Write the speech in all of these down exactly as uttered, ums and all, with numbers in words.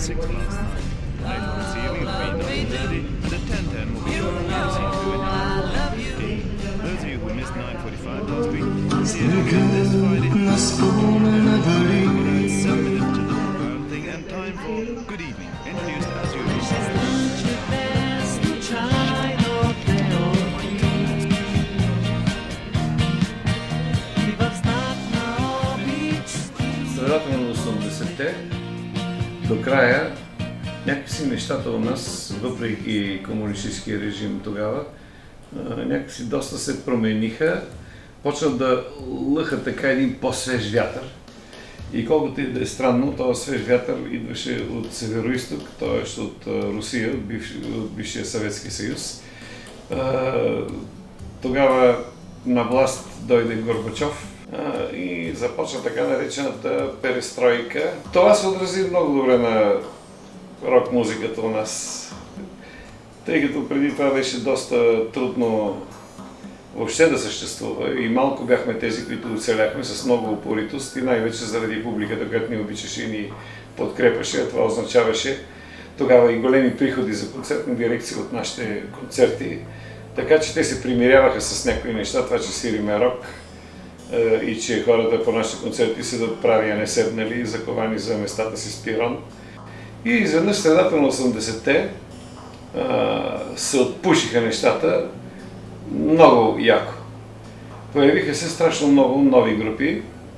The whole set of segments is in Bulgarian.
six last night. Later on this evening at three thirty, the ten ten will be showing the music to it at four fifteen. Those of you who missed nine forty-five last week, see it again this Friday. It's seven minutes to the program thing and time for Good Evening, introduced as usual. Средата на осемдесетте до края някакси нещата у нас, въпреки комунистическия режим тогава, някакси доста се промениха, почнат да лъха така един по-свеж вятър. И колкото и да е странно, този свеж вятър идваше от североизток, т.е. от Русия, от, бивш, от бившия Съветски съюз. Тогава на власт дойде Горбачов и започна така наречената перестройка. Това се отрази много добре на рок-музиката у нас, тъй като преди това беше доста трудно въобще да съществува и малко бяхме тези, които оцеляхме с много упоритост и най-вече заради публиката, която ни обичаше и ни подкрепаше. А това означаваше тогава и големи приходи за концертна дирекция от нашите концерти, така че те се примиряваха с някои неща, това че свириме рок и че хората по нашите концерти се да прави, а не седнали, заковани за местата си с пирон. И изведнъж средата на осемдесетте се отпушиха нещата много яко. Появиха се страшно много нови групи,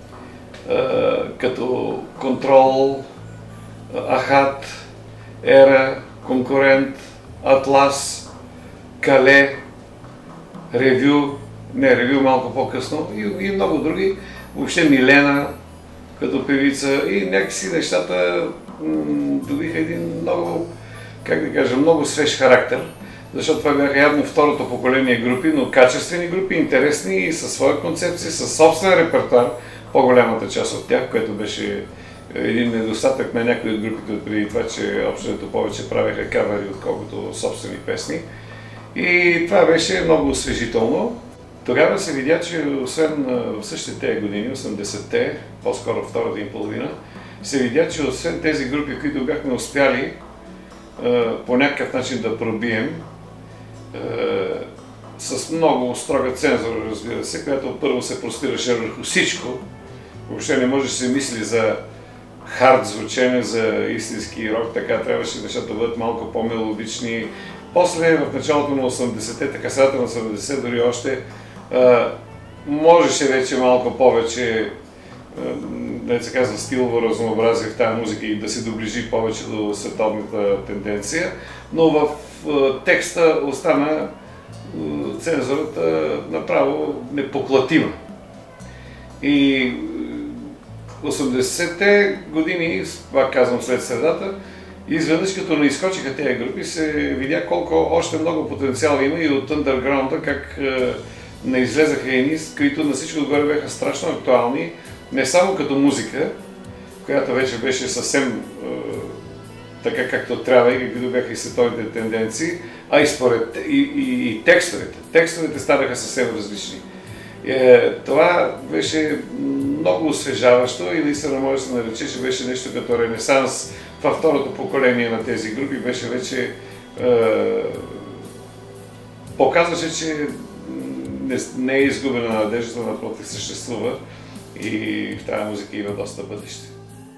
като Контрол, Ахат, Ера, Конкурент, Атлас, Кале, Ревю, не, Ревю малко по-късно и, и много други. Въобще Милена като певица и някакси нещата добиха един много, как да кажа, много свеж характер, защото това бяха явно второто поколение групи, но качествени групи, интересни и със своя концепция, със собствен репертуар, по-голямата част от тях, което беше един недостатък на някои от групите преди това, че общото повече правеха кавери, отколкото собствени песни. И това беше много освежително. Тогава се видя, че освен в същите тези години, осемдесетте, по-скоро втората им половина, се видя, че освен тези групи, които бяхме успяли по някакъв начин да пробием, с много строга цензура, разбира се, която първо се простираше върху всичко. Въобще не може да се мисли за хард звучене, за истински рок, така трябваше нещата да бъдат малко по-мелодични. После, в началото на осемдесетте, така средата на осемдесетте, дори още можеше вече малко повече, да се казва, стилово разнообразие в тази музика и да се доближи повече до световната тенденция, но в текста остана цензурата направо непоклатима. И осемдесетте години, пак казвам след средата, изведнъж като не изскочиха тези групи, се видя колко още много потенциал има и от андерграунда, как не излезаха едни, които на всичко отгоре бяха страшно актуални, не само като музика, която вече беше съвсем е, така както трябва и каквито бяха и световните тенденции, а и според и, и, и текстовете. Текстовете станаха съвсем различни. Е, това беше много освежаващо и наистина може да се нарече, че беше нещо като ренесанс във второто поколение на тези групи. Беше вече е, показваше, че не, не е изгубена надеждата, напротив съществува и в тази музика има доста бъдеще.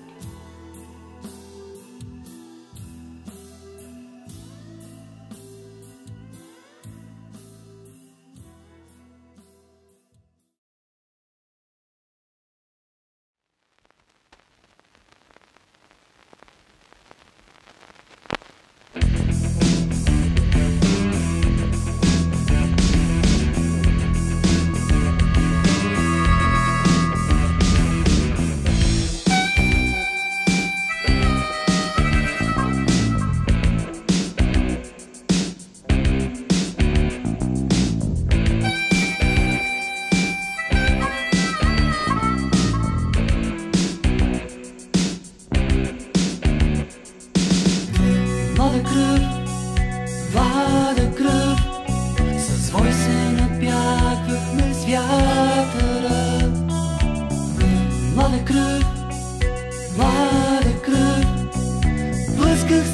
Mlada krv, mlada krv, със свой се напяквахме с вятъра. Млада кръв, млада кръв,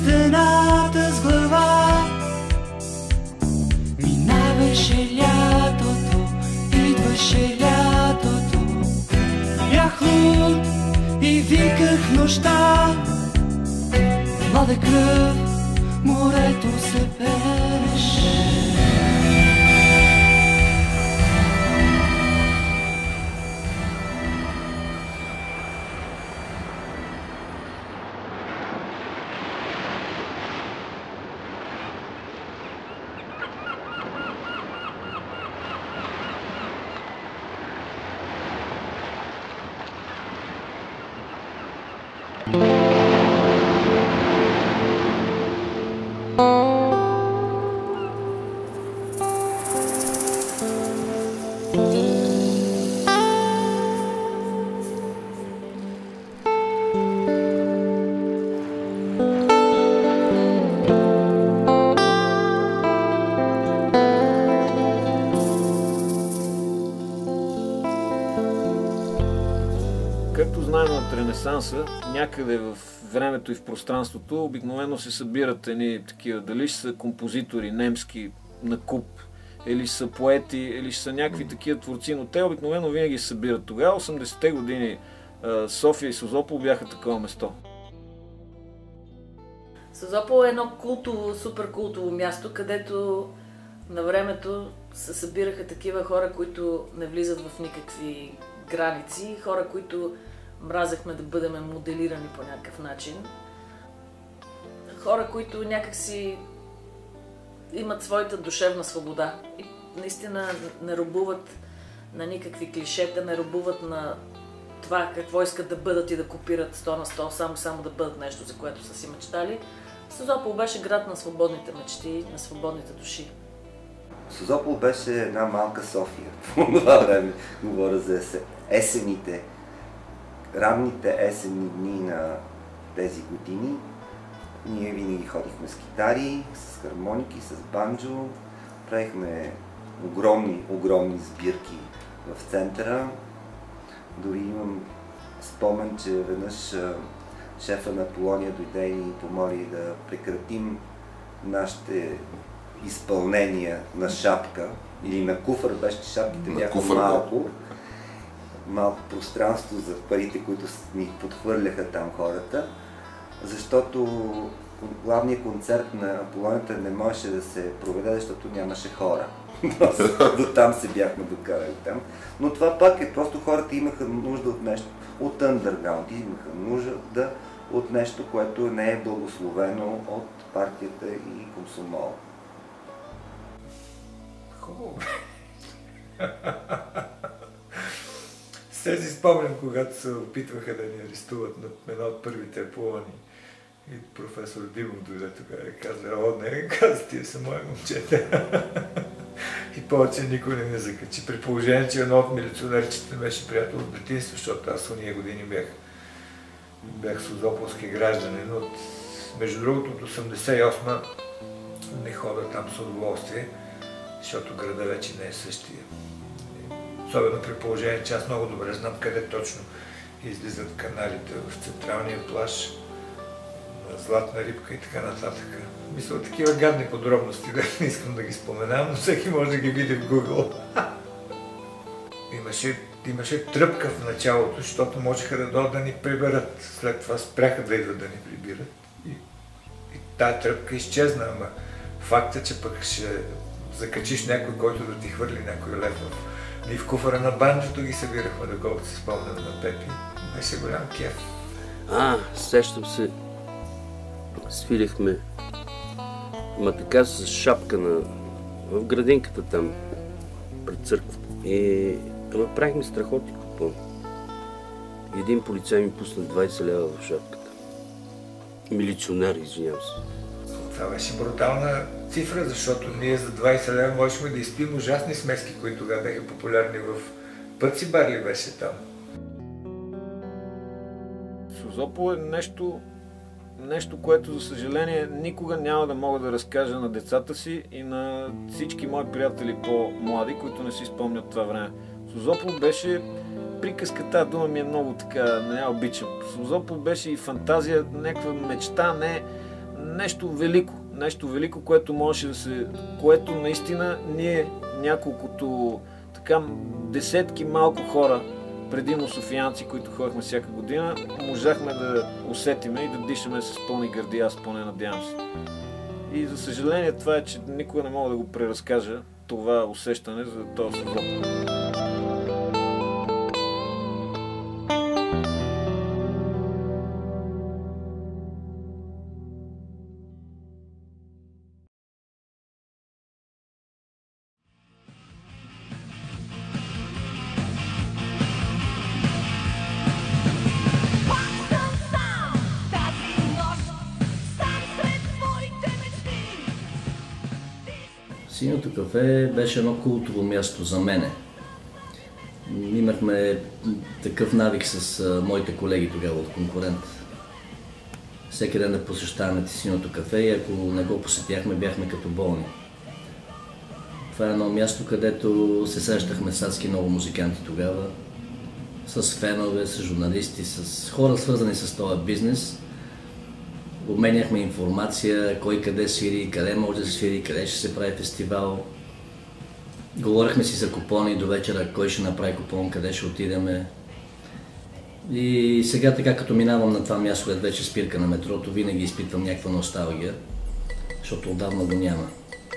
стената с глава. Минаваше лятото, идваше лятото. Бях луд и виках нощта. Млада кръв, морето се пеше. Както знаем от Ренесанса, някъде в времето и в пространството обикновено се събират едни такива, дали ще са композитори немски на куп, или ще са поети, или ще са някакви такива творци, но те обикновено винаги се събират. Тогава, осемдесетте години, София и Созопол бяха такова место. Созопол е едно култово, супер култово място, където на времето се събираха такива хора, които не влизат в никакви граници, хора, които мразехме да бъдем моделирани по някакъв начин. Хора, които някакси имат своята душевна свобода и наистина не робуват на никакви клишета, не робуват на това какво искат да бъдат и да копират сто на сто, само само да бъдат нещо, за което са си мечтали. Созопол беше град на свободните мечти, на свободните души. Созопол беше една малка София. По това време говоря за есените, ранните есенни дни на тези години. Ние винаги ходихме с китари, с хармоники, с банджо. Правихме огромни, огромни сбирки в центъра. Дори имам спомен, че веднъж шефа на Полония дойде и ни помоли да прекратим нашите изпълнения на шапка или на куфър, беше, че шапките бяха малко. Малко пространство за парите, които ни подхвърляха там хората, защото главният концерт на Полонията не можеше да се проведе, защото нямаше хора. До там се бяхме докарали там. Но това пак е, просто хората имаха нужда от нещо, от underground, имаха нужда от нещо, което не е благословено от партията и комсомола. Хубаво. Се си спомням, когато се опитваха да ни арестуват на едно от първите Аполони. И професор Димов дойде тогава и каза: "О, не, каза, тия са мои момчета." И повече никой не ме закачи. При положение, че едно от милиционерчите беше приятел от детинство, защото аз уния години бях, бях созополски гражданин. От, между другото, от осемдесет и осма не хода там с удоволствие, защото града вече не е същия. Особено при положение, че аз много добре знам къде точно излизат каналите в централния плаж, на Златна рибка и така нататък. Мисля, такива гадни подробности, да не искам да ги споменавам, но всеки може да ги види в Google. Имаше, имаше тръпка в началото, защото можеха да дойдат да ни приберат. След това спряха да идват да ни прибират. И, и тая тръпка изчезна, ама факта, че пък ще закачиш някой, който да ти хвърли някой лев в... И в куфара на банджото ги събирахме, доколкото се спомням на Пепи. Беше голям кеф. А, сещам се. Свирихме, ма така с шапка на... в градинката там, пред църквата. И ама правихме страхоти купон. Един полицай ми пусна двайсет лева в шапката. Милиционер, извинявам се. Това беше брутална цифра, защото ние за двайсет лева можехме да изпим ужасни смески, които тогава бяха популярни в Пъци бар ли беше там. Созопол е нещо, нещо, което за съжаление никога няма да мога да разкажа на децата си и на всички мои приятели по-млади, които не си спомнят това време. Созопол беше приказка, тази дума ми е много така, не я обичам. Созопол беше и фантазия, някаква мечта, не, нещо велико. Нещо велико, което можеше да се... което наистина ние, няколкото така десетки малко хора, предимно софиянци, които ходихме всяка година, можахме да усетиме и да дишаме с пълни гърди, аз поне надявам се. И за съжаление това е, че никога не мога да го преразкажа, това усещане за този сезон. Синьото кафе беше едно култово място за мене. Имахме такъв навик с а, моите колеги тогава от конкурент. Всеки ден да посещаваме Синьото кафе и ако не го посетяхме, бяхме като болни. Това е едно място, където се срещахме с адски много музиканти тогава, с фенове, с журналисти, с хора свързани с този бизнес. Обменяхме информация, кой къде свири, къде може да свири, къде ще се прави фестивал. Говорихме си за купони до вечера, кой ще направи купон, къде ще отидеме. И сега така като минавам на това място, където вече спирка на метрото, винаги изпитвам някаква носталгия, защото отдавна го няма.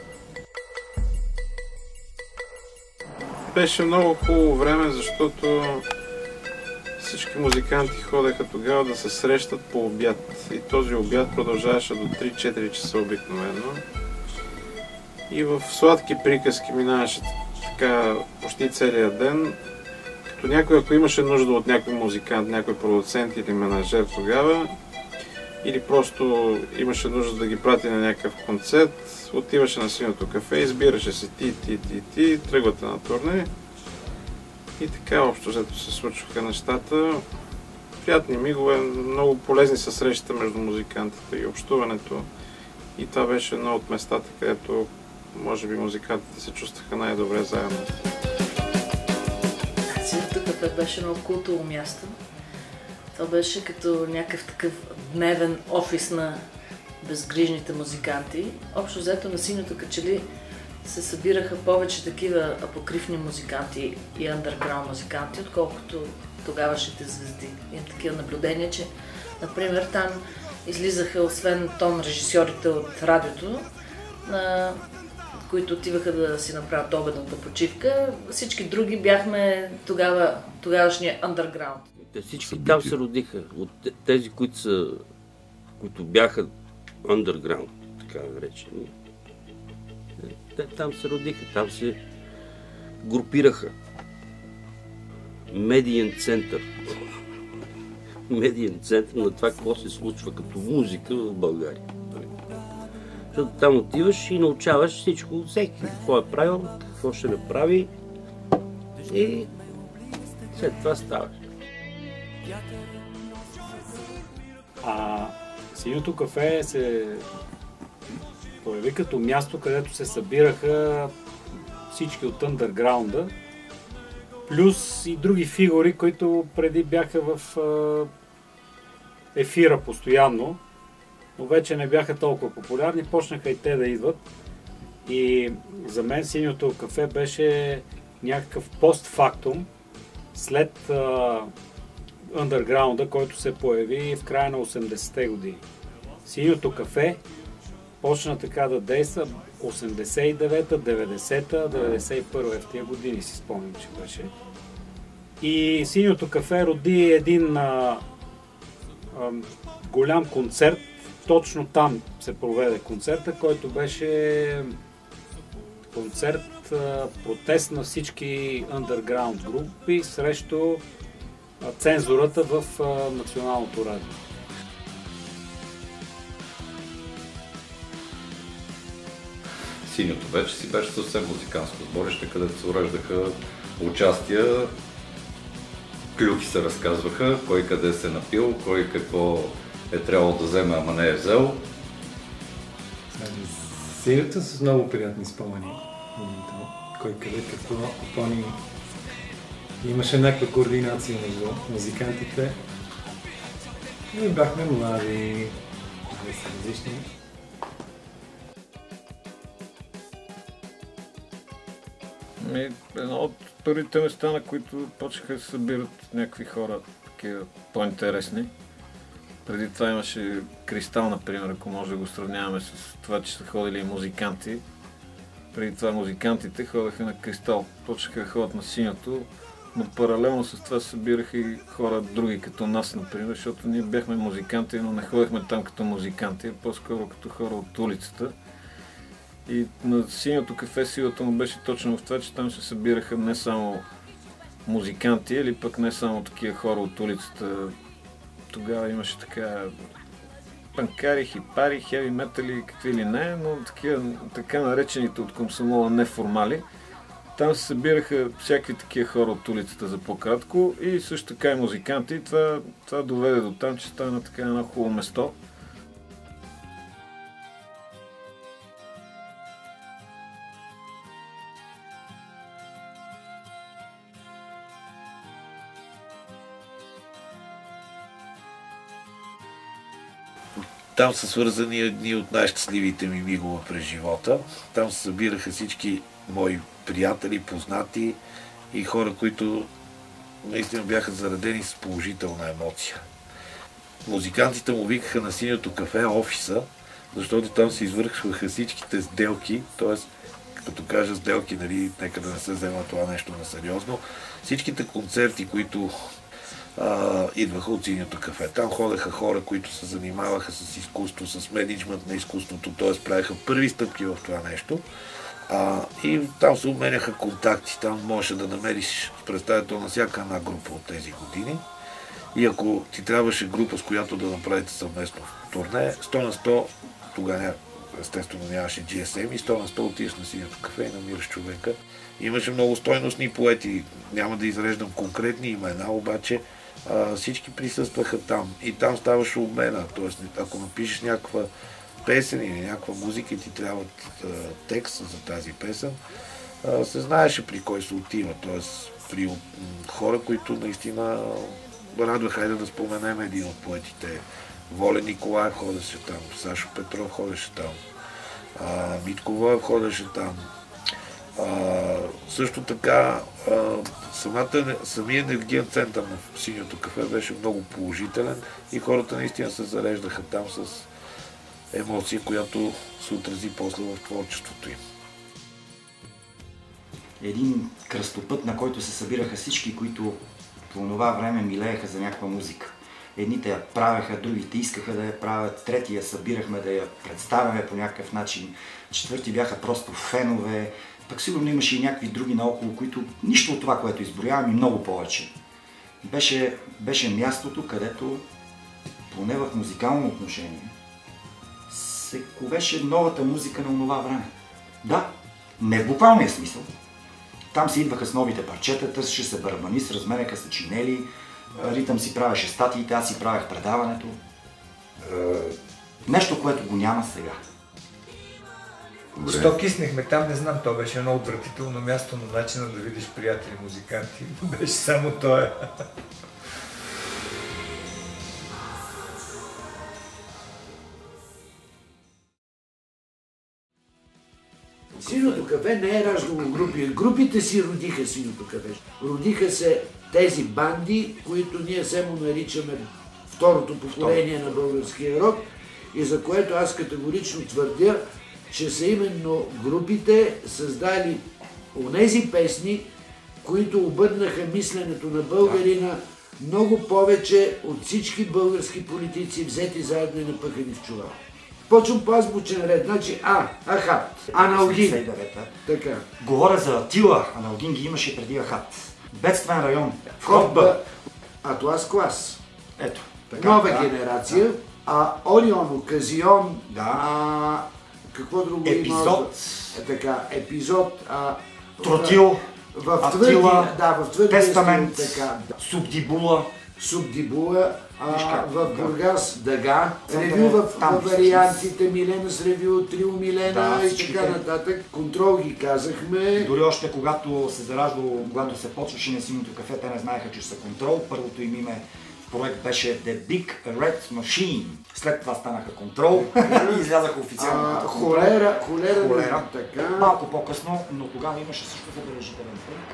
Беше много хубаво време, защото всички музиканти ходеха тогава да се срещат по обяд. И този обяд продължаваше до три-четири часа обикновено. И в сладки приказки минаваше така почти целия ден. Като някой, ако имаше нужда от някой музикант, някой продуцент или менажер тогава, или просто имаше нужда да ги прати на някакъв концерт, отиваше на Синьото кафе, избираше се ти, ти, ти, ти, тръгвате на турне. И така общо взето се случваха нещата. Приятни мигове, много полезни са срещите между музикантите и общуването. И това беше едно от местата, където може би музикантите се чувстваха най-добре заедно. Синьото кафе беше много култово място. Това беше като някакъв такъв дневен офис на безгрижните музиканти. Общо взето на Синьото качели се събираха повече такива апокривни музиканти и андерграунд музиканти, отколкото тогавашните звезди. Имам такива наблюдения, че, например, там излизаха, освен тон режисьорите от радиото, на които отиваха да си направят обедната почивка, всички други бяхме тогава, тогавашния андерграунд. Те всички там се родиха. От тези, които, са, които бяха андерграунд, така наречени. Те там се родиха, там се групираха. Медиен център. Медиен център на това, какво се случва като музика в България. Защото там отиваш и научаваш всичко, всеки какво е правил, какво ще направи и след това ставаш. А Синьото кафе се появи като място, където се събираха всички от андерграунда, плюс и други фигури, които преди бяха в ефира постоянно, но вече не бяха толкова популярни, почнаха и те да идват. И за мен Синьото кафе беше някакъв постфактум след андерграунда, който се появи в края на осемдесетте години. Синьото кафе почна така да действа осемдесет и девета, деветдесета, деветдесет и първа в тия години си спомням, че беше. И Синьото кафе роди един а, а, голям концерт. Точно там се проведе концерта, който беше концерт, а, протест на всички андерграунд групи срещу а, цензурата в а, националното радио. Синьото вече си беше съвсем музиканско сборище, където се уреждаха участия, клюки се разказваха, кой къде се напил, кой какво е трябвало да вземе, ама не е взел. Серията с много приятни спомени. Кой къде какво купони. Имаше някаква координация между музикантите. Ние бяхме млади, различни. Ми, едно от първите места, на които почнаха да се събират някакви хора, такива по-интересни. Преди това имаше Кристал, например, ако може да го сравняваме с това, че са ходили и музиканти. Преди това музикантите ходеха на Кристал, почнаха да ходят на Синьото, но паралелно с това събираха и хора други като нас, например, защото ние бяхме музиканти, но не ходехме там като музиканти, а по-скоро като хора от улицата. И на Синьото кафе силата му беше точно в това, че там се събираха не само музиканти, или пък не само такива хора от улицата. Тогава имаше така панкари, хипари, хеви метали, какви ли не, но такива, така наречените от комсомола неформали. Там се събираха всякакви такива хора от улицата за по-кратко и също така и музиканти. Това, това доведе до там, че стана така едно хубаво место. Там са свързани едни от най-щастливите ми мигове през живота. Там се събираха всички мои приятели, познати и хора, които наистина бяха заредени с положителна емоция. Музикантите му викаха на Синьото кафе офиса, защото там се извършваха всичките сделки, т.е. като кажа сделки, нали, нека да не се взема това нещо на сериозно, всичките концерти, които Uh, идваха от Синьото кафе. Там ходеха хора, които се занимаваха с изкуство, с менеджмент на изкуството, т.е. правиха първи стъпки в това нещо. Uh, и там се обменяха контакти. Там можеше да намериш представител на всяка една група от тези години. И ако ти трябваше група, с която да направите съвместно турне, сто на сто, тогава естествено нямаше джи ес ем, и сто на сто отиваш на Синьото кафе и намираш човека. Имаше много стойностни поети, няма да изреждам конкретни имена, обаче а, всички присъстваха там и там ставаше обмена. Тоест, ако напишеш някаква песен или някаква музика и ти трябва а, текст за тази песен, а, се знаеше при кой се отива. Тоест, при м, хора, които наистина радваха. Хайде да споменем един от поетите. Волен Николаев ходеше там, Сашо Петров ходеше там, а, Митко Воев ходеше там. А, също така, а, самата, самия енергиен център на Синьото кафе беше много положителен и хората наистина се зареждаха там с емоция, която се отрази после в творчеството им. Един кръстопът, на който се събираха всички, които по това време милееха за някаква музика. Едните я правеха, другите искаха да я правят, трети я събирахме да я представяме по някакъв начин, четвърти бяха просто фенове, пък сигурно имаше и някакви други наоколо, които нищо от това, което изброявам, и много повече. Беше, беше мястото, където, поне в музикално отношение, се ковеше новата музика на онова време. Да, не в буквалния смисъл. Там се идваха с новите парчета, търсеше се барабанист, разменяха се чинели, ритъм си правеше статиите, аз си правех предаването. Нещо, което го няма сега. Що киснехме там, не знам, то беше едно отвратително място, но начина да видиш приятели музиканти беше само това. Синьото кафе не е раждало групи. Групите си родиха Синьото кафе. Родиха се тези банди, които ние се му наричаме второто поколение на българския рок, и за което аз категорично твърдя, че са именно групите създали онези песни, които обърнаха мисленето на българина много повече от всички български политици, взети заедно и напъхани в чувал. Почвам по азбучен ред. Значи А, Ахат, Аналгин. Така. Говоря за Атила, Аналгин ги имаше преди Ахат. Бедствен район. Вход Б. Атлас клас. Ето. Така, нова да, генерация. Да. А Орион, Оказион, да. а, какво друго епизод. Има? Е, така, епизод. А, Тротил, в Атила, да, в твърди, Тестамент, така, да. Субдибула. Субдибула, а, в Бургас, Дъга, Център, ревю в, там, в вариантите, Милена с ревю, Трио Милена, да, и така нататък. Контрол ги казахме. Дори още когато се зараждало, когато се почваше на Синьото кафе, те не знаеха, че са Контрол. Първото им име проект беше The Big Red Machine. След това станаха Контрол и излязаха официално като Контрол. Холера, холера, холера. Така. Малко по-късно, но тогава имаше също забележителен проект.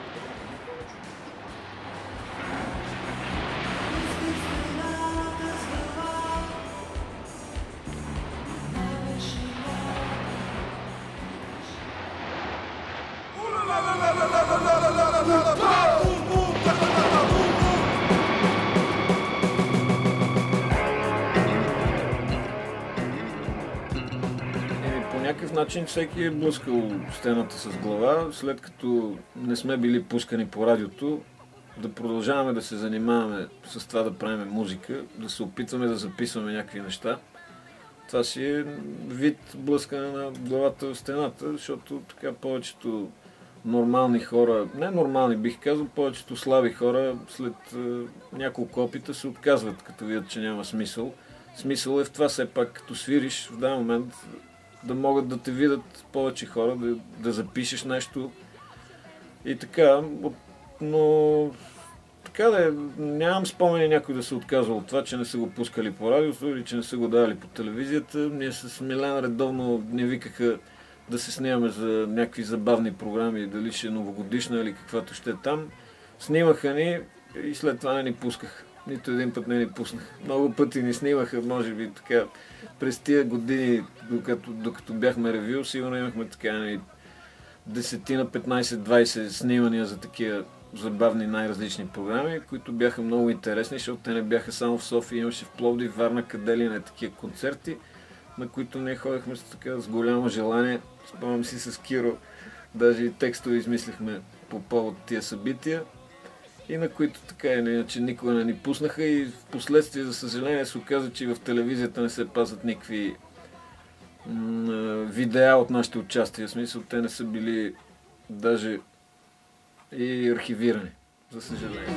По някакъв начин всеки е блъскал стената с глава, след като не сме били пускани по радиото, да продължаваме да се занимаваме с това да правим музика, да се опитваме да записваме някакви неща. Това си е вид блъскане на главата в стената, защото така повечето нормални хора, не нормални бих казал, повечето слаби хора след е, няколко опита се отказват, като видят, че няма смисъл. Смисъл е в това все пак, като свириш в даден момент, да могат да те видят повече хора, да, да запишеш нещо и така, но така да е, нямам спомени някой да се отказва от това, че не са го пускали по радиото или че не са го давали по телевизията. Ние с Милена редовно не викаха да се снимаме за някакви забавни програми, дали ще е новогодишна или каквато ще е там. Снимаха ни и след това не ни пускаха. Нито един път не ни пуснаха. Много пъти ни снимаха, може би така, през тия години, докато, докато бяхме ревю, сигурно имахме така десетина, петнайсет, двайсет снимания за такива забавни най-различни програми, които бяха много интересни, защото те не бяха само в София, имаше в Пловдив, Варна, къде ли не такива концерти, на които ние ходихме с, така, с голямо желание. Спомням си с Киро, даже и текстове измислихме по повод тия събития и на които така иначе никога не ни пуснаха и в последствие, за съжаление, се оказа, че и в телевизията не се пазят никакви м- видеа от нашите участия. В смисъл, те не са били даже и архивирани, за съжаление.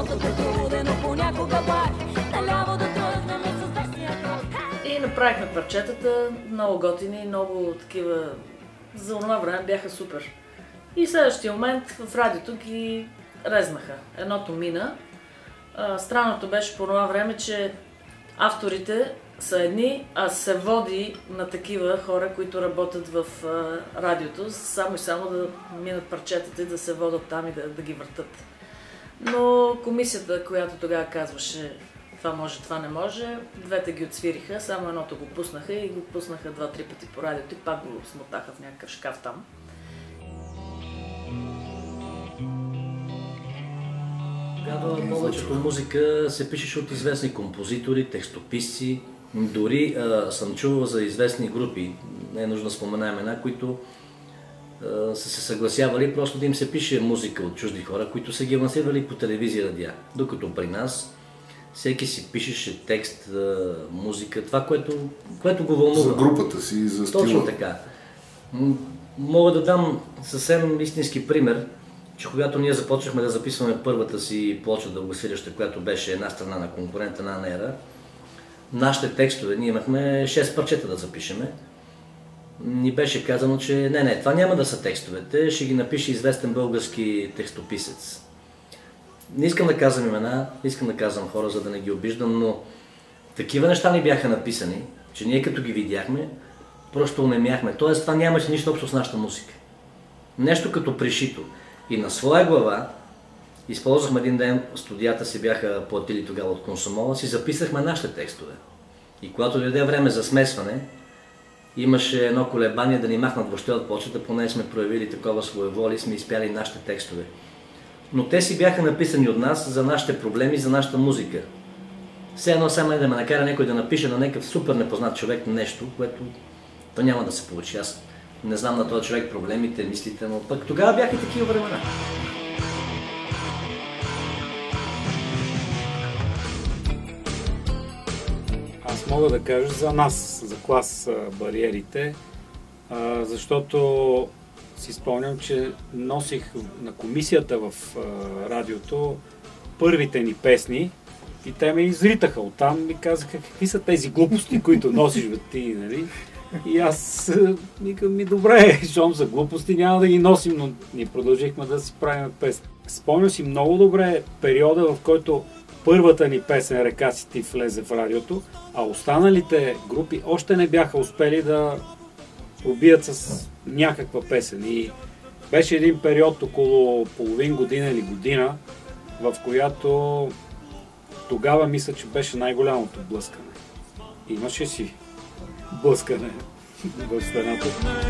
И направихме парчетата, много готини, много такива, за това време бяха супер. И следващия момент в радиото ги резнаха. Едното мина. Странното беше по това време, че авторите са едни, а се води на такива хора, които работят в радиото, само и само да минат парчетата и да се водят там и да, да ги въртат. Но комисията, която тогава казваше това може, това не може, двете ги отсвириха, само едното го пуснаха и го пуснаха два-три пъти по радиото и пак го смотаха в някакъв шкаф там. Тогава повечето музика се пишеше от известни композитори, текстописци. Дори а, съм чувал за известни групи, не е нужно да споменаем една, които а, са се съгласявали просто да им се пише музика от чужди хора, които са ги лансирали по телевизия и радиа. Докато при нас всеки си пишеше текст, а, музика, това, което, което го вълнува. За групата си и за стила. Точно така. Мога да дам съвсем истински пример, че когато ние започнахме да записваме първата си плоча дългосвиряща, която беше една страна на конкурента на Анера, нашите текстове, ние имахме шест парчета да запишеме, ни беше казано, че не, не, това няма да са текстовете, ще ги напише известен български текстописец. Не искам да казвам имена, не искам да казвам хора, за да не ги обиждам, но такива неща ни бяха написани, че ние като ги видяхме, просто онемяхме. Тоест това нямаше нищо общо с нашата музика. Нещо като пришито. И на своя глава използвахме един ден, студията си бяха платили тогава от Комсомола, си записахме нашите текстове. И когато дойде време за смесване, имаше едно колебание да ни махнат въобще от почета, поне сме проявили такова своеволие, сме изпяли нашите текстове. Но те си бяха написани от нас за нашите проблеми, за нашата музика. Все едно само е да ме накара някой да напише на някакъв супер непознат човек нещо, което то няма да се получи. Аз не знам на този човек проблемите, мислите, но пък тогава бяха такива времена. Аз мога да кажа за нас, за клас бариерите, защото си спомням, че носих на комисията в радиото първите ни песни и те ме изритаха оттам и казаха какви са тези глупости, които носиш бе ти, нали? И аз викам ми добре, щом за глупости няма да ги носим, но ние продължихме да си правим песни. Спомням си много добре периода, в който първата ни песен "Река си ти" влезе в радиото, а останалите групи още не бяха успели да пробият с някаква песен. И беше един период около половин година или година, в която тогава мисля, че беше най-голямото блъскане. Имаше си блъскане в стената.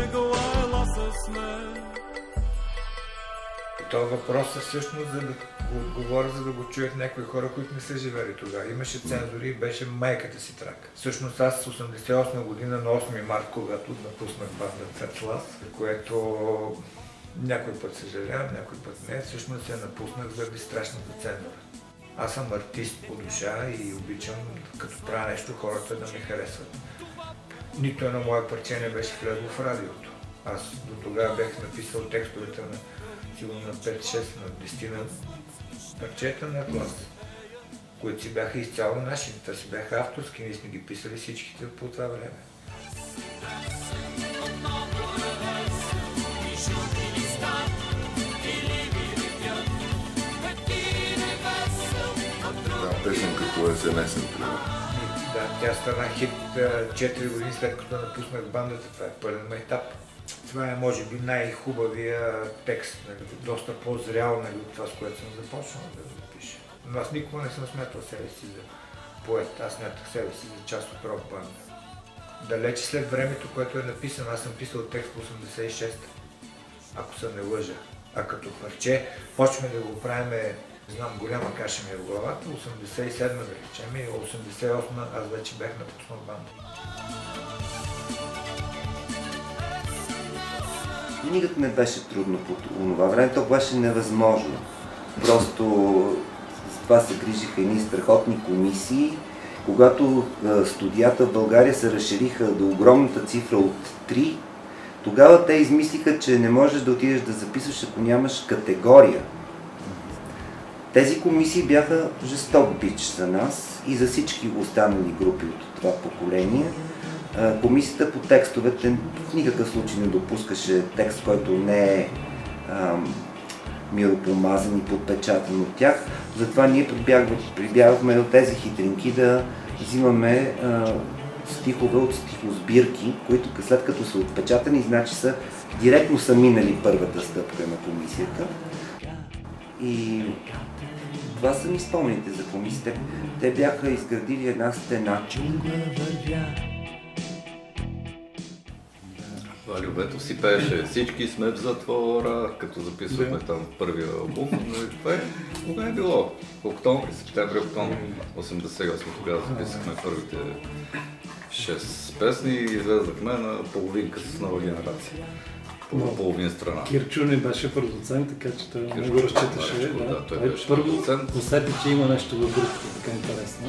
Това въпрос е всъщност, за да го отговоря, за да го чуят някои хора, които не са живели тогава. Имаше цензури и беше майката си трак. Всъщност аз с осемдесет и осма година на осми март, когато напуснах банда Цецлас, което някой път съжалявам, някой път не, всъщност я напуснах заради страшната цензура. Аз съм артист по душа и обичам, като правя нещо, хората да ме харесват. Нито едно мое парче не беше влезло в радиото. Аз до тогава бях написал текстовете на сигурно на пет-шест, на десет на парчета на клас, които си бяха изцяло наши. Те си бяха авторски, ние сме ги писали всичките по това време. Да, песен като есенесен, примерно. Да, тя стана хит четири години след като напуснах бандата. Това е пълен майтап. Това е, може би, най-хубавия текст, нали, доста по-зрял, нали, от това, с което съм започнал да го пиша. Но аз никога не съм смятал себе си за поет, аз смятах себе си за част от рок банда. Далече след времето, което е написано, аз съм писал текст в осемдесет и шеста, ако се не лъжа. А като парче, почваме да го правим, не знам, голяма каша ми е в главата, осемдесет и седма да речем, и осемдесет и осма аз вече бях напуснал банда. Никак не беше трудно по това време, то беше невъзможно. Просто с това се грижиха едни страхотни комисии. Когато студията в България се разшириха до огромната цифра от три, тогава те измислиха, че не можеш да отидеш да записваш, ако нямаш категория. Тези комисии бяха жесток бич за нас и за всички останали групи от това поколение. Комисията по текстовете в никакъв случай не допускаше текст, който не е ам, миропомазан и подпечатан от тях. Затова ние прибягвахме до тези хитринки да взимаме а, стихове от стихосбирки, които след като са отпечатани, значи са директно са минали първата стъпка на комисията. И това са ми спомените за комисията. Те бяха изградили една стена. Любето си пееше "Всички сме в затвора", като записвахме там първия албум. Това е, кога е било? Октомври, септември, октомври осемдесет и осма, тогава записахме първите шест песни и излезахме на половинка с нова генерация. По половин страна. Кирчо не беше продуцент, така че той не го разчиташе. Да, да, той беше първо продуцент. усети, че има нещо в групата, така интересно.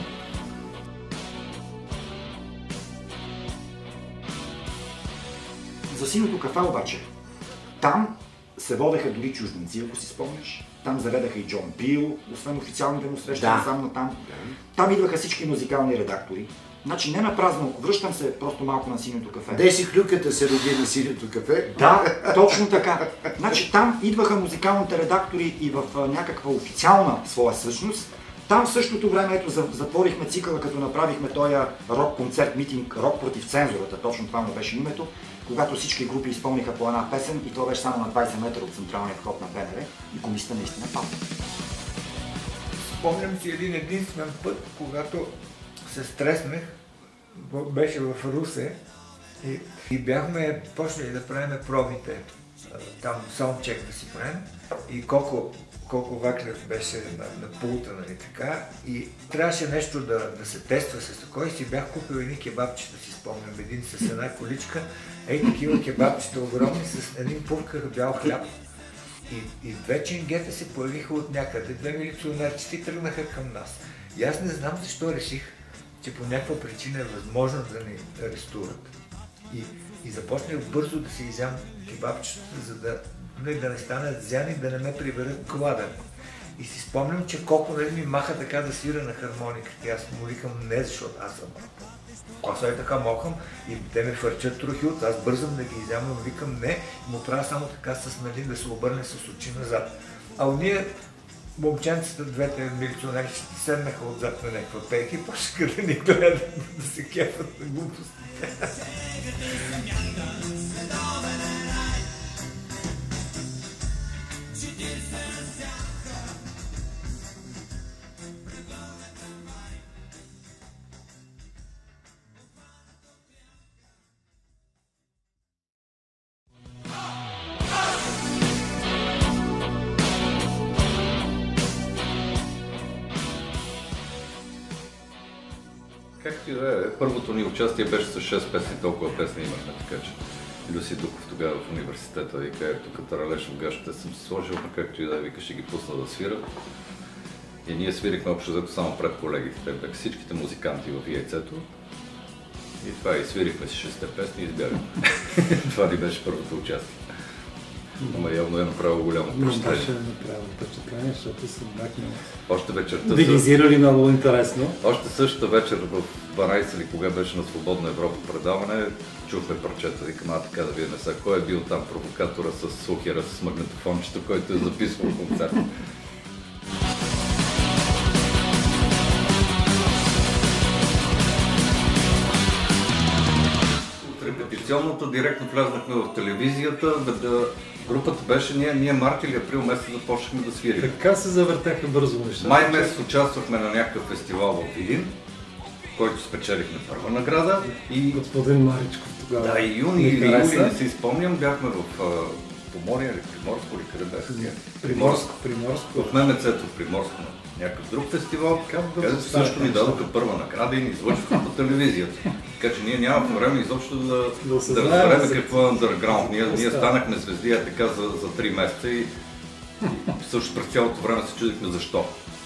За "Синьото кафе" обаче, там се водеха дори чужденци, ако си спомняш. Там заведаха и Джон Пил, освен официалните му срещи, да. Сам на там. Да. Там идваха всички музикални редактори. Значи не напразно, връщам се просто малко на "Синьото кафе". Деси Хлюката се роди на "Синьото кафе". Да, точно така. Значи там идваха музикалните редактори и в някаква официална своя същност. Там в същото време, ето, затворихме цикъла, като направихме този рок-концерт, митинг, "Рок против цензурата", точно това му беше името, когато всички групи изпълниха по една песен и това беше само на двайсет метра от централния вход на БНР и комисията наистина падна. Спомням си един единствен път, когато се стреснах, беше в Русе и, и бяхме почнали да правим пробите, там саундчек да си правим и колко колко Ваклев беше на, на пулта, нали така, и трябваше нещо да, да се тества с такова и си бях купил едни кебабчета, си спомням, един с една количка, ей такива кебабчета огромни с един пувках бял хляб. И, и две ченгета се появиха от някъде, две милиционерчета и тръгнаха към нас. И аз не знам защо реших, че по някаква причина е възможно да ни арестуват. И, и започнах бързо да се изям кебабчетата, за да да не станат зяни, да не ме приберат гладен. И си спомням, че колко нали ми маха така да свира на хармониката. Аз му викам не, защото аз съм. Аз е така мохам и те ме фърчат трохи от, аз бързам да ги изямам, викам не, и му правя само така с нали да се обърне с очи назад. А уния момченцата, двете милиционерчета, седнаха отзад на някаква пейка и почнаха да ни гледат, да се кефат на глупостите. Както и да е, първото ни участие беше с шест песни, толкова песни имахме, така че Люси Дуков тогава в университета вика, ето като ралеш в гащите съм се сложил, но както и да е, вика, ще ги пусна да свират. И ние свирихме общо взето само пред колегите, те бяха всичките музиканти в яйцето. И това и свирихме си шестте песни и избягахме. Това ни беше първото участие. Ама явно е направил голямо впечатление. Беше направил впечатление, защото съм бяхме още вечерта дегизирали много интересно. Още същата вечер в дванайсет или кога беше на Свободна Европа предаване, чухме парчета, викам, а така да вие не са. Кой е бил там провокатора с слухера, с магнитофончето, който е записвал концерт? От репетиционното директно влезнахме в телевизията, да, да, групата беше, ние, ние март или април месец започнахме да свирим. Така се завъртяха бързо нещата. Май месец участвахме на някакъв фестивал в Видин, в който спечелихме първа награда. И... Господин Маричков тогава. Да, и юни или юли, не си спомням, бяхме в Поморие или Приморско, или къде бяха? Приморско, Приморско. В Мемецето в Приморско, на някакъв друг фестивал, където също ни дадоха първа награда и ни излъчиха по телевизията. Така че ние нямахме време изобщо да, да, да разберем какво е underground. Ние, ние станахме звезди е така за, за три месеца и, и също през цялото време се чудихме защо.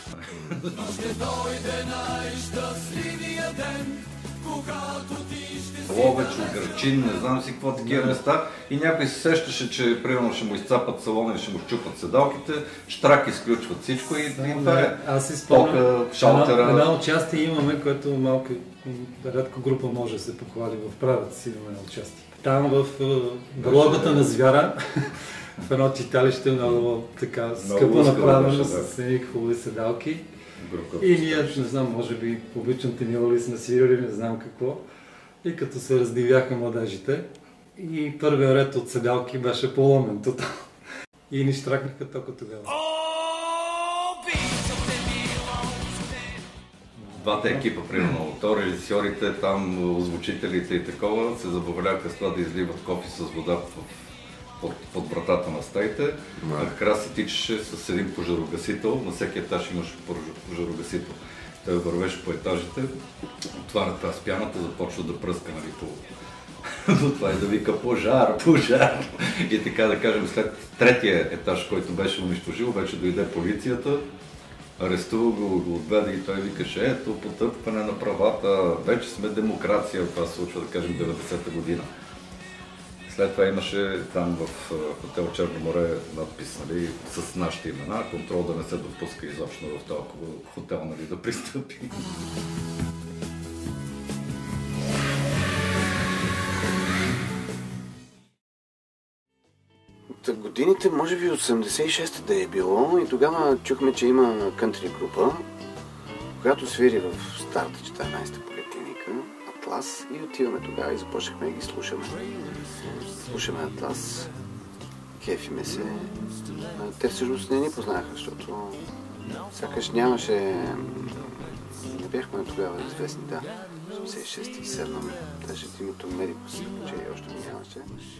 Ловеч, Гърчин, не знам си какво такива места и някой се сещаше, че примерно ще му изцапат салона и ще му щупат седалките, штрак изключват всичко и, и това е. Аз си спомням, шалтера. Една, една участие имаме, което малко, рядко група може да се похвали в правата си, имаме едно участие. Там в влогата на звяра, в едно читалище, много така скъпо направено, с едни хубави седалки. И ние, не знам, може би обичам тенила ли сме свирили, не знам какво. И като се раздивяха младежите, и първият ред от седалки беше поломен тотално. И ни штракнаха тока тогава. Двата екипа, примерно, то режисьорите, там озвучителите и такова, се забавляха с това да изливат кофи с вода под, под вратата на стаите. Накрая се тичаше с един пожарогасител, на всеки етаж имаше пожарогасител. Той вървеше по етажите, отваря тази пяната, започва да пръска, нали, по... Но това е да вика пожар, пожар. И така да кажем, след третия етаж, който беше унищожил, вече дойде полицията, арестува го, го отведе и той викаше, ето, потъпване на правата, вече сме демокрация, това се случва, да кажем, деветдесета година. След това имаше там в хотел Черно море надпис, нали, с нашите имена, контрол да не се допуска изобщо в този хотел, нали, да пристъпи. От годините, може би осемдесет и шеста да е било, и тогава чухме, че има кънтри група, която свири в старата четиринайсета поликлиника, Атлас, и отиваме тогава и започнахме да ги слушаме. Слушаме Атлас, кефиме се. Те всъщност не ни познаха, защото сякаш нямаше... Не бяхме тогава известни, да. осемдесет и шеста и седма, даже името Медикус, че още ми нямаше.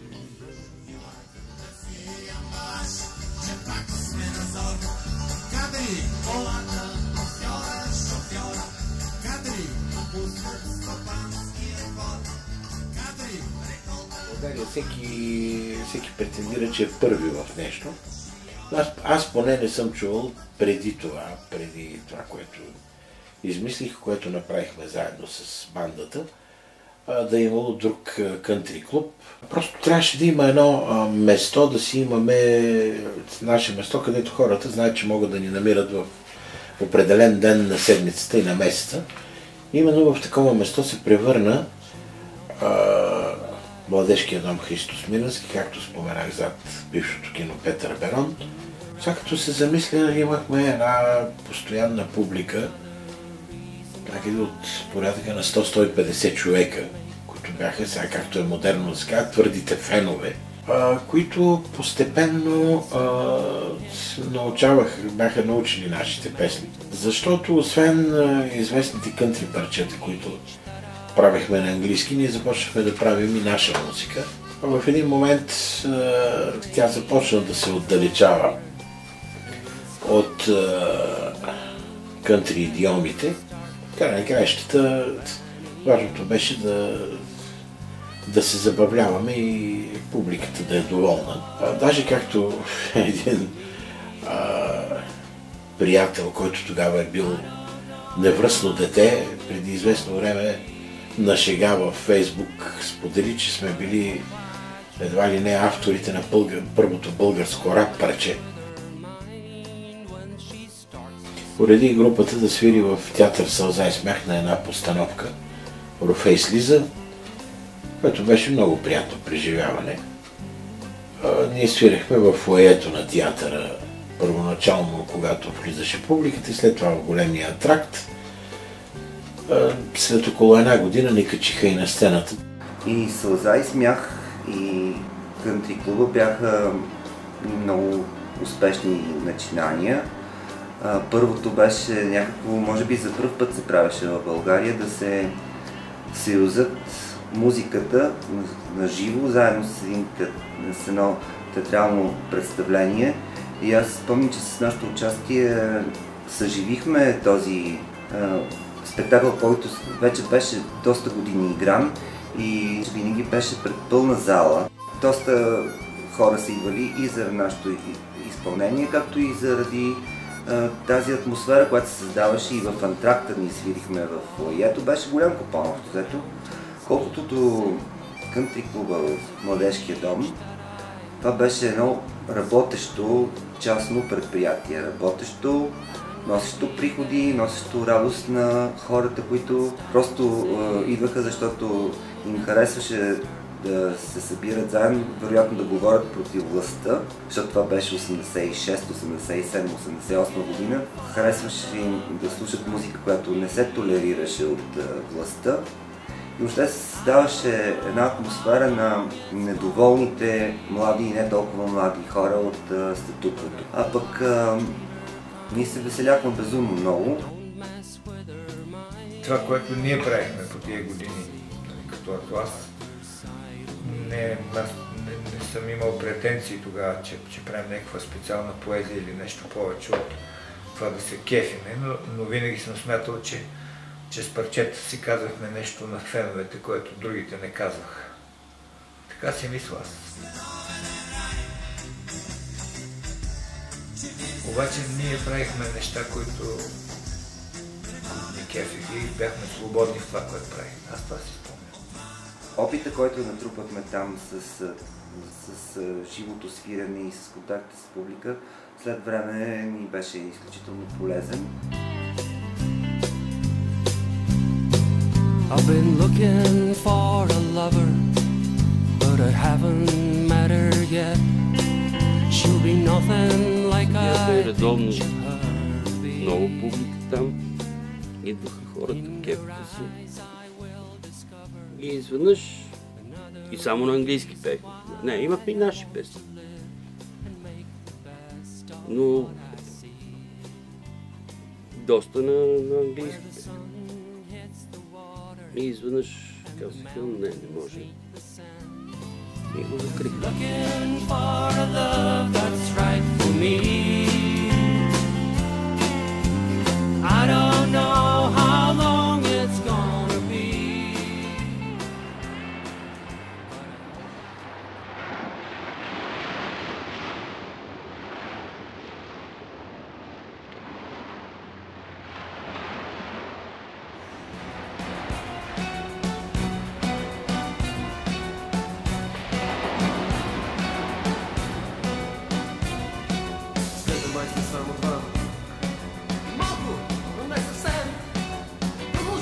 България всеки, всеки претендира, че е първи в нещо. Аз, аз поне не съм чувал преди това, преди това, което измислих, което направихме заедно с бандата, да е имало друг кънтри клуб. Просто трябваше да има едно место, да си имаме наше место, където хората знаят, че могат да ни намират в определен ден на седмицата и на месеца. Именно в такова место се превърна а, Младежкия дом Христо Смиренски, както споменах зад бившото кино Петър Берон. Сега като се замисля, имахме една постоянна публика, някъде от порядъка на сто до сто и петдесет човека, които бяха, сега както е модерно да се казва, твърдите фенове, а, които постепенно а, научавах, бяха научили нашите песни. Защото освен а, известните кънтри парчета, които правихме на английски, ние започнахме да правим и наша музика. В един момент а, тя започна да се отдалечава от кънтри идиомите. Край на краищата важното беше да, да се забавляваме и публиката да е доволна. А, даже както един а, приятел, който тогава е бил невръстно дете, преди известно време на шега във Фейсбук сподели, че сме били едва ли не авторите на българ, първото българско рап парче. Уреди групата да свири в театър Сълза и смях на една постановка Орфей слиза, което беше много приятно преживяване. А, ние свирихме в фоайето на театъра, първоначално, когато влизаше публиката, и след това в големия антракт. А, след около една година ни качиха и на сцената. И Сълза и смях, и кънтри клуба бяха много успешни начинания. Първото беше някакво, може би за първ път се правеше в България, да се съюзат музиката на живо, заедно с, един, с едно театрално представление. И аз спомням, че с нашето участие съживихме този а, спектакъл, който вече беше доста години игран и винаги беше пред пълна зала. Доста хора са идвали и заради нашето изпълнение, както и заради тази атмосфера, която се създаваше, и в антракта ние свирихме в фоайето, беше голям купон общо взето. Колкото до кънтри клуба в Младежкия дом, това беше едно работещо частно предприятие, работещо, носещо приходи, носещо радост на хората, които просто е, идваха, защото им харесваше да се събират заедно, вероятно да говорят против властта, защото това беше осемдесет и шеста, осемдесет и седма, осемдесет и осма година. Харесваше им да слушат музика, която не се толерираше от uh, властта. И въобще се създаваше една атмосфера на недоволните млади и не толкова млади хора от uh, статуквото. А пък uh, ние се веселяхме безумно много. Това, което ние правихме по тия години, като Атлас, Не, аз не, не съм имал претенции тогава, че, че правим някаква специална поезия или нещо повече от това да се кефиме, но, но винаги съм смятал, че, че с парчета си казахме нещо на феновете, което другите не казваха. Така си мисля аз. Обаче ние правихме неща, които ни кефиха и бяхме свободни в това, което правихме. Аз това си спомням. Опита, който натрупахме там с, с, с живото свирене и с контакта с публика, след време ни беше изключително полезен. I've been looking for a lover, but I haven't met her yet. She'll be nothing like I редовно много публика там. Идваха хората, кефиха се. И изведнъж и само на английски пеехме. Не, имахме и наши песни. Но доста на, на английски песни. И изведнъж казаха, не, не може. И го закрихме. I don't know how long it's gonna be.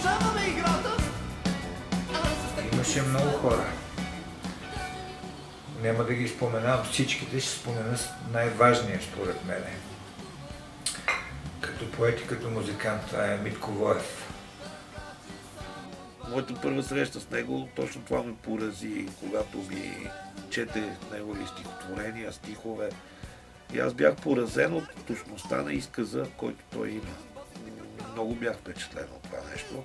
Имаше много хора. Няма да ги споменавам всичките, ще спомена най-важния според мен. Като поет и като музикант, това е Митко Воев. Моята първа среща с него, точно това ме порази, когато ми чете негови стихотворения, стихове. И аз бях поразен от точността на изказа, който той има. Много бях впечатлен от това нещо.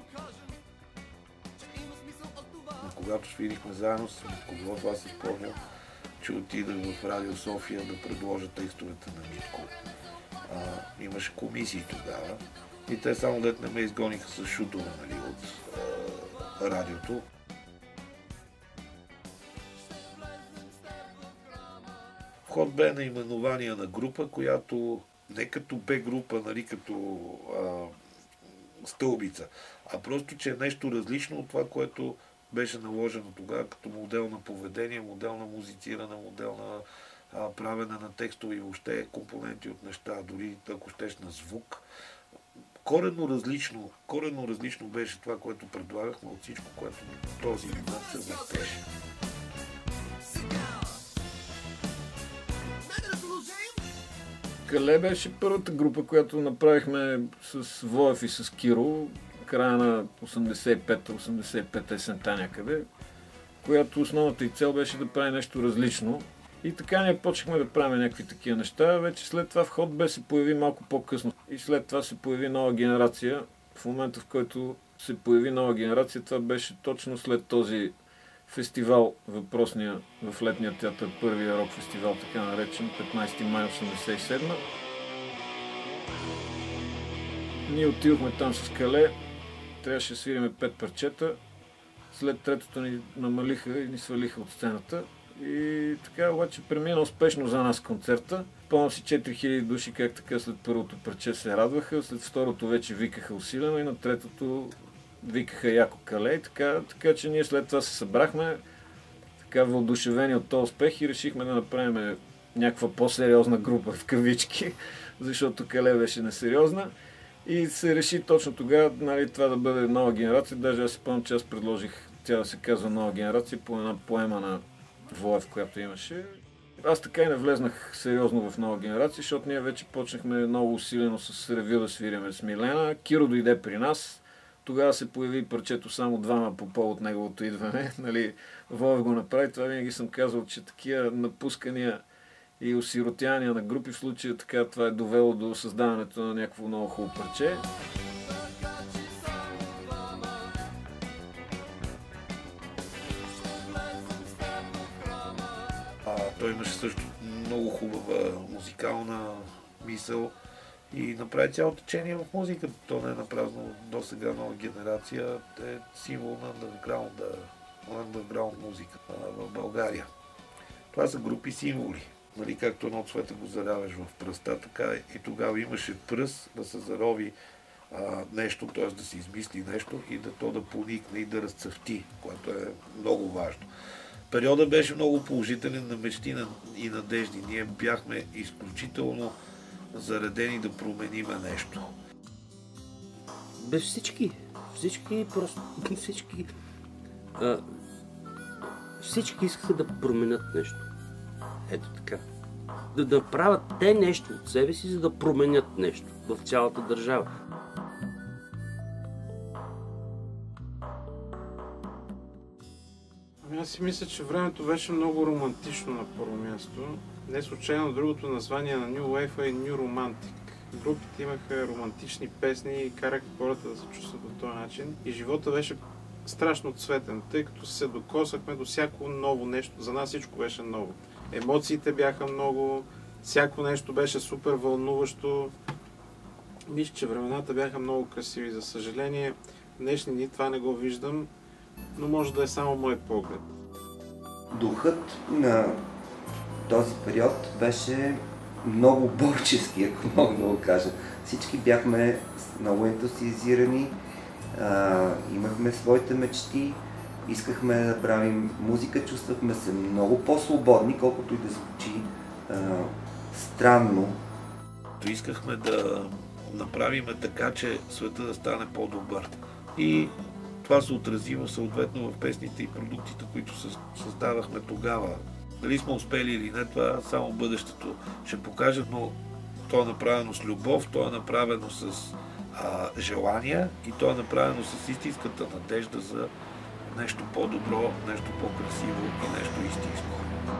Когато свирихме заедно с Митко, аз си спомням, че отидах в Радио София да предложа текстовете на Митко. А, имаше комисии тогава и те само дет не ме изгониха с шутове, нали, от а, радиото. Вход бе наименование на група, която не като бе група, нали, като а, стълбица, а просто, че е нещо различно от това, което беше наложено тогава като модел на поведение, модел на музициране, модел на а, правене на текстове и въобще компоненти от неща, дори ако щеш на звук. Коренно различно, коренно различно беше това, което предлагахме от всичко, което този момент се възпреше. Кале беше първата група, която направихме с Воев и с Киро, края на осемдесет и пета осемдесет и пета есента някъде, която основната и цел беше да прави нещо различно. И така ние почнахме да правим някакви такива неща. Вече след това Вход Б се появи малко по-късно. И след това се появи нова генерация. В момента, в който се появи нова генерация, това беше точно след този фестивал, въпросния в Летния театър, първия рок фестивал, така наречен, петнайсети май осемдесет и седма. Ние отидохме там с Кале, трябваше да свириме пет парчета. След третото ни намалиха и ни свалиха от сцената. И така обаче премина успешно за нас концерта. Помня си четири хиляди души как така след първото парче се радваха, след второто вече викаха усилено и на третото викаха яко Кале. Така, така че ние след това се събрахме така въодушевени от този успех и решихме да направим някаква по-сериозна група в кавички, защото Кале беше несериозна. И се реши точно тогава, нали, това да бъде нова генерация. Даже аз си помня, че аз предложих тя да се казва нова генерация по една поема на Воев, която имаше. Аз така и не влезнах сериозно в нова генерация, защото ние вече почнахме много усилено с ревю да свириме с Милена. Киро дойде при нас. Тогава се появи парчето само двама по повод неговото идване. Нали, Воев го направи. Това винаги съм казвал, че такива напускания и осиротяния на групи в случая така това е довело до създаването на някакво много хубаво парче. А, той имаше също много хубава музикална мисъл и направи цяло течение в музиката. То не е напразно до сега нова генерация, е символ на underground, на underground музика в България. Това са групи символи. Нали, както едно цвете го заряваш в пръста, така и тогава имаше пръст да се зарови а, нещо, т.е. да се измисли нещо и да то да поникне и да разцъфти, което е много важно. Периодът беше много положителен на мечти и надежди. Ние бяхме изключително заредени да промениме нещо. Без всички. Всички просто... Всички... А, всички искаха да променят нещо. Ето така. Да направят те нещо от себе си, за да променят нещо в цялата държава. Ами аз си мисля, че времето беше много романтично на първо място. Не случайно другото название на New Wave е New Romantic. Групите имаха романтични песни и караха хората да се чувстват по този начин. И живота беше страшно цветен, тъй като се докосахме до всяко ново нещо. За нас всичко беше ново. Емоциите бяха много, всяко нещо беше супер вълнуващо. Мисля, че времената бяха много красиви. За съжаление, в днешни дни това не го виждам, но може да е само мой поглед. Духът на този период беше много борчески, ако мога да го кажа. Всички бяхме много ентусиазирани, а, имахме своите мечти, искахме да правим музика, чувствахме се много по-свободни, колкото и да звучи а, странно. Искахме да направим така, че света да стане по-добър. И това се отразива съответно в песните и продуктите, които създавахме тогава. Дали сме успели или не, това само бъдещето ще покаже, но то е направено с любов, то е направено с а, желания и то е направено с истинската надежда за нещо по-добро, нещо по-красиво и нещо истинско.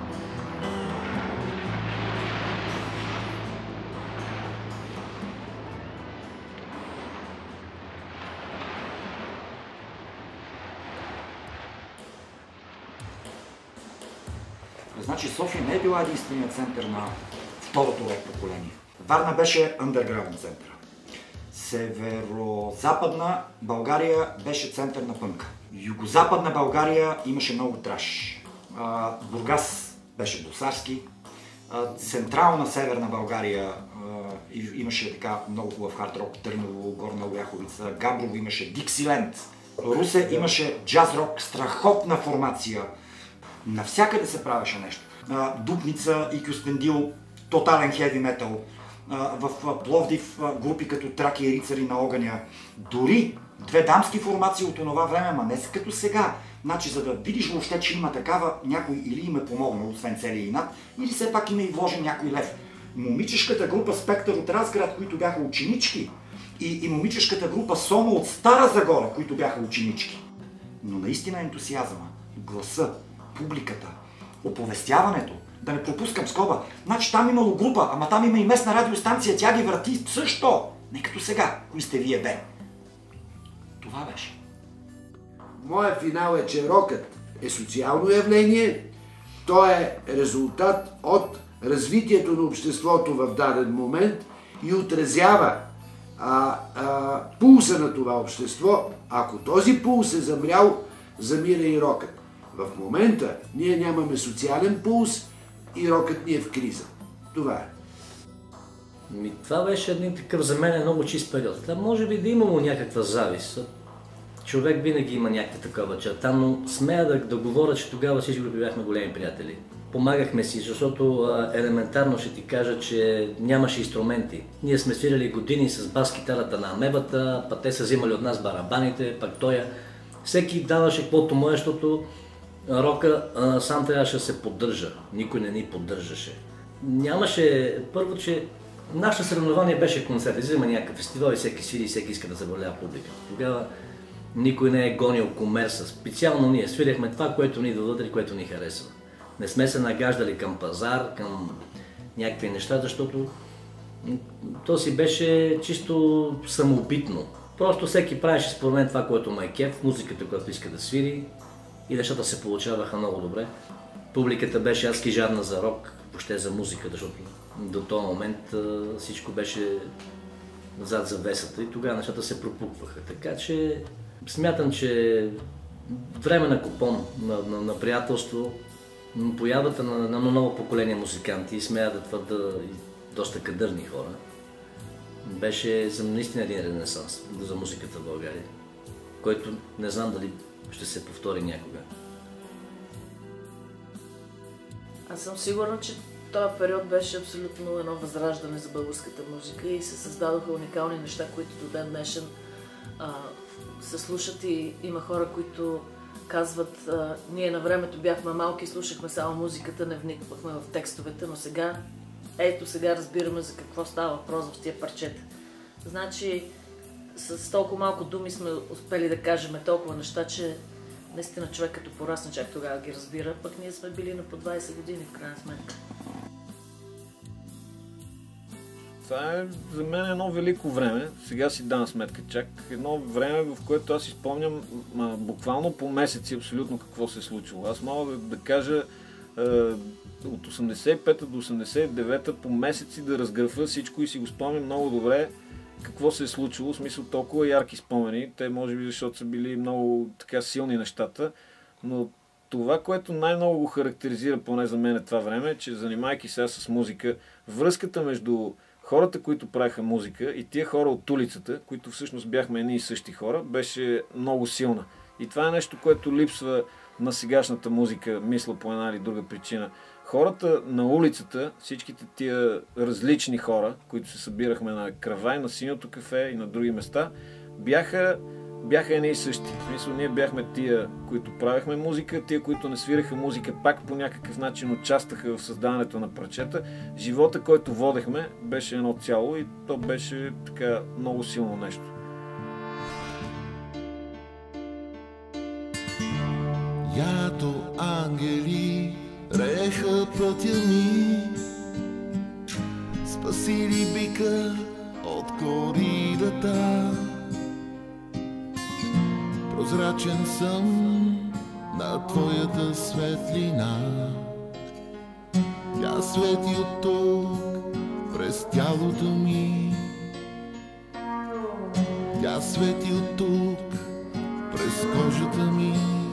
Значи София не е била единственият център на второто ред поколение. Варна беше андерграунд център. Северо-западна България беше център на пънка. Югозападна България имаше много траш. Бургас беше босарски. Централна Северна България имаше така много хубав хард рок, Търново, Горна Оряховица, Габрово имаше Диксиленд. Русе имаше джаз рок, страхотна формация. Навсякъде се правеше нещо. Дупница и Кюстендил, тотален хеви метал. В Пловдив групи като Траки и Рицари на огъня. Дори две дамски формации от онова време, ма не като сега. Значи, за да видиш въобще, че има такава, някой или им е помогнал, освен целия инат, или все пак има и вложен някой лев. Момичешката група Спектър от Разград, които бяха ученички, и, и момичешката група Сома от Стара Загора, които бяха ученички. Но наистина ентусиазма, гласа, публиката, оповестяването, да не пропускам скоба. Значи там имало група, ама там има и местна радиостанция, тя ги врати също. Не като сега, кои сте вие бе. Това беше. Моя финал е, че рокът е социално явление, то е резултат от развитието на обществото в даден момент и отразява а, а, пулса на това общество. Ако този пулс е замрял, замира и рокът. В момента ние нямаме социален пулс и рокът ни е в криза. Това е. Ми, това беше един такъв за мен много чист период. Там може би да имало някаква завист. Човек винаги има някаква такава черта, но смея да, да говоря, че тогава всички групи бяхме големи приятели. Помагахме си, защото а, елементарно ще ти кажа, че нямаше инструменти. Ние сме свирили години с бас-китарата на амебата, пък те са взимали от нас барабаните, пък той. Всеки даваше каквото му е, защото рока а, сам трябваше да се поддържа. Никой не ни поддържаше. Нямаше, първо, че нашето съревнование беше концерт. Излизаме някакъв фестивал и всеки свири и всеки иска да забавлява публика. Тогава никой не е гонил комерса. Специално ние свиряхме това, което ни дадат и което ни харесва. Не сме се нагаждали към пазар, към някакви неща, защото то си беше чисто самоубитно. Просто всеки правеше според мен това, което му е кеф, музиката, която иска да свири и нещата се получаваха много добре. Публиката беше адски жадна за рок, въобще за музика, защото до този момент всичко беше зад завесата и тогава нещата се пропукваха. Така че смятам, че време на купон, на, на, на приятелство, появата на, на ново поколение музиканти, смея да твърда и доста кадърни хора, беше за наистина един ренесанс за музиката в България, който не знам дали ще се повтори някога. Аз съм сигурна, че този период беше абсолютно едно възраждане за българската музика и се създадоха уникални неща, които до ден днешен а, се слушат и има хора, които казват, а, ние на времето бяхме малки и слушахме само музиката, не вниквахме в текстовете, но сега, ето сега разбираме за какво става въпрос в тия парчета. Значи, с толкова малко думи сме успели да кажем толкова неща, че наистина човек като порасне чак тогава ги разбира, пък ние сме били на по двайсет години в крайна сметка. Това е за мен едно велико време, сега си дам сметка чак, едно време, в което аз си спомням а, буквално по месеци абсолютно какво се е случило. Аз мога да, да кажа а, от осемдесет и пета до осемдесет и девета по месеци да разграфя всичко и си го спомням много добре какво се е случило, в смисъл толкова ярки спомени, те може би защото са били много така силни нещата, но това, което най-много го характеризира, поне за мен е това време, че занимайки сега с музика, връзката между хората, които правиха музика и тия хора от улицата, които всъщност бяхме едни и същи хора, беше много силна. И това е нещо, което липсва на сегашната музика, мисля по една или друга причина. Хората на улицата, всичките тия различни хора, които се събирахме на Кравай, на Синьото кафе и на други места, бяха бяха едни и същи. В смисъл, ние бяхме тия, които правихме музика, тия, които не свираха музика, пак по някакъв начин участваха в създаването на парчета. Живота, който водехме, беше едно цяло и то беше така много силно нещо. Ято ангели реха пътя ми, спасили бика от коридата. Прозрачен съм на твоята светлина, тя свети от тук през тялото ми, тя свети от тук през кожата ми.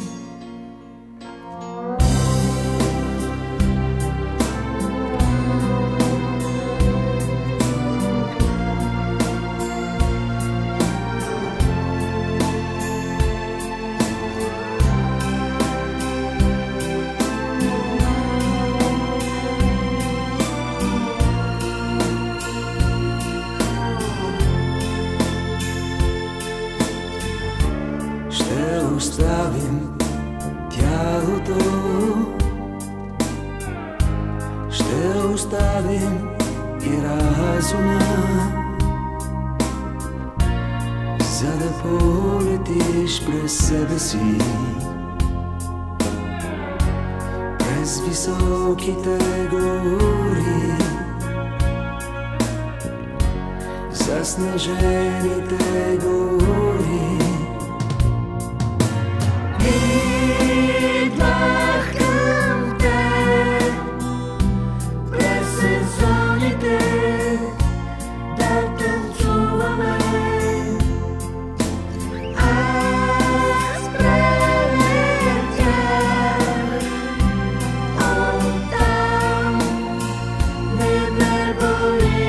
Оставим тялото, ще оставим и разума, за да полетиш през себе си, през високите гори, заснежените гори. Идвах към те през сезоните да танцуваме. Аз прелетях оттам, не ме боли.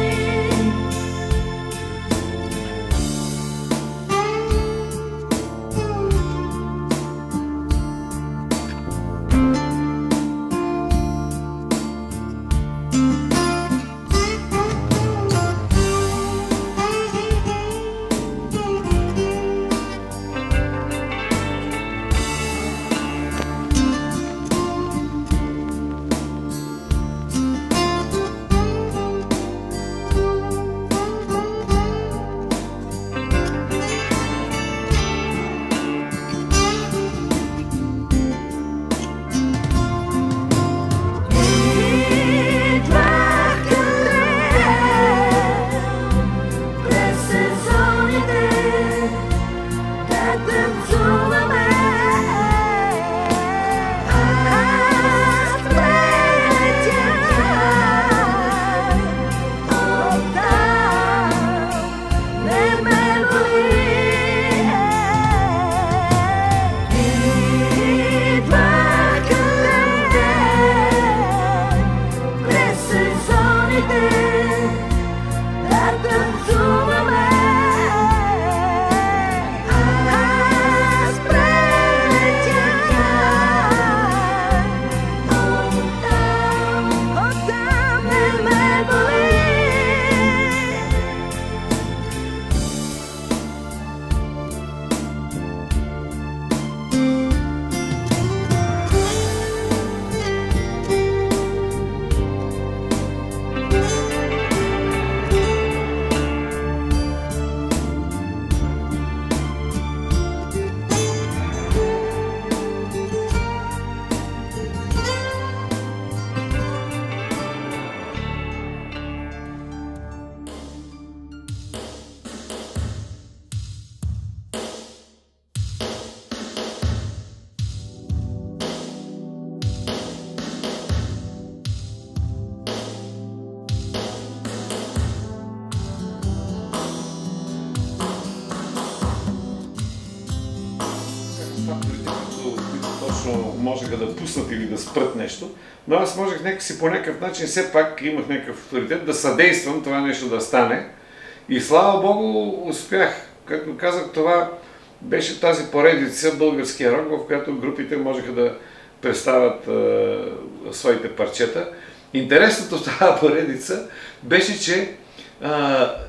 Можеха да пуснат или да спрат нещо, но аз можех някакси по някакъв начин, все пак имах някакъв авторитет да съдействам това нещо да стане и слава Богу успях. Както казах, това беше тази поредица българския рок, в която групите можеха да представят а, своите парчета. Интересното в тази поредица беше, че а,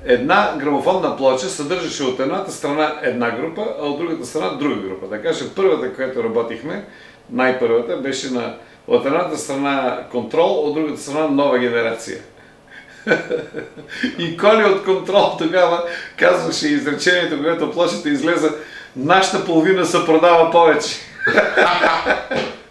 една грамофонна плоча съдържаше от едната страна една група, а от другата страна друга група. Да кажа, първата, която работихме, най-първата, беше на от едната страна Контрол, от другата страна Нова генерация. И Коли от Контрол тогава казваше изречението, когато плочата излезе, нашата половина се продава повече.